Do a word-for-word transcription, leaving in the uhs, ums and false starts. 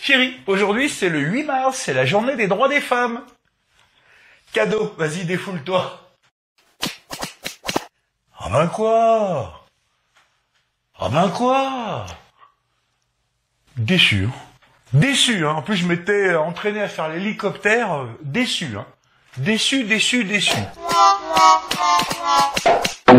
Chérie, aujourd'hui c'est le huit mars, c'est la journée des droits des femmes. Cadeau, vas-y défoule-toi. Ah ben quoi? Ah ben quoi? Déçu, hein. Déçu, hein. En plus je m'étais entraîné à faire l'hélicoptère, euh, déçu, hein. Déçu, déçu, déçu.